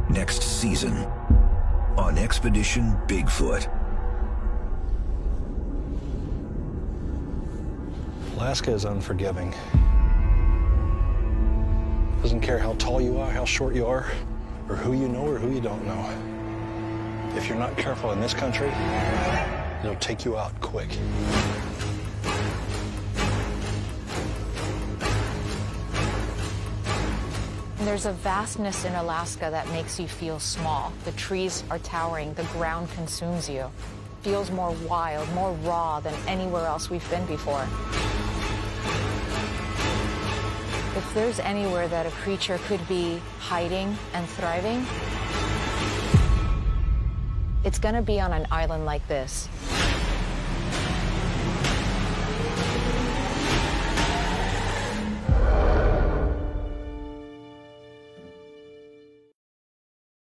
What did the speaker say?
Next season on Expedition Bigfoot. Alaska is unforgiving. Doesn't care how tall you are, how short you are, or who you know or who you don't know. If you're not careful in this country, it'll take you out quick. There's a vastness in Alaska that makes you feel small. The trees are towering, the ground consumes you. Feels more wild, more raw than anywhere else we've been before. If there's anywhere that a creature could be hiding and thriving, it's gonna be on an island like this.